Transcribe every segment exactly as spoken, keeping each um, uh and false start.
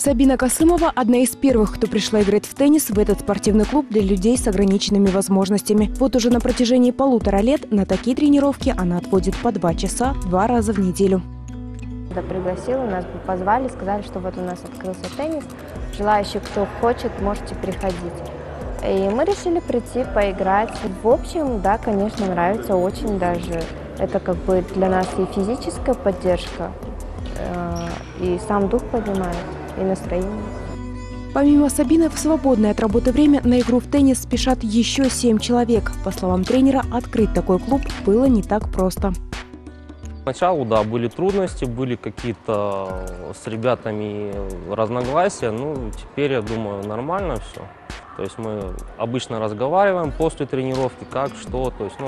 Сабина Касымова – одна из первых, кто пришла играть в теннис в этот спортивный клуб для людей с ограниченными возможностями. Вот уже на протяжении полутора лет на такие тренировки она отводит по два часа два раза в неделю. Когда пригласила, нас позвали, сказали, что вот у нас открылся теннис. Желающие, кто хочет, можете приходить. И мы решили прийти, поиграть. В общем, да, конечно, нравится очень даже. Это как бы для нас и физическая поддержка, и сам дух поднимает, и настроение. Помимо Сабины, в свободное от работы время на игру в теннис спешат еще семь человек. По словам тренера, открыть такой клуб было не так просто. Поначалу, да, были трудности, были какие-то с ребятами разногласия. Ну, теперь, я думаю, нормально все. То есть мы обычно разговариваем после тренировки, как, что, то есть, ну,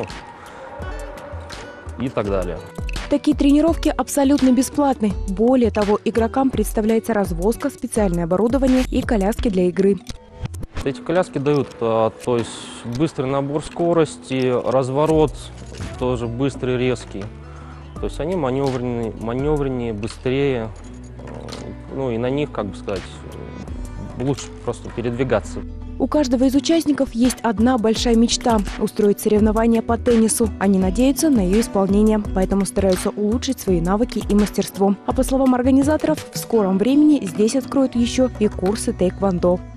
и так далее. Такие тренировки абсолютно бесплатны. Более того, игрокам представляется развозка, специальное оборудование и коляски для игры. Эти коляски дают, то есть, быстрый набор скорости, разворот тоже быстрый, резкий. То есть они маневреннее, маневреннее, быстрее, ну и на них, как бы сказать, лучше просто передвигаться. У каждого из участников есть одна большая мечта – устроить соревнования по теннису. Они надеются на ее исполнение, поэтому стараются улучшить свои навыки и мастерство. А по словам организаторов, в скором времени здесь откроют еще и курсы тэквондо.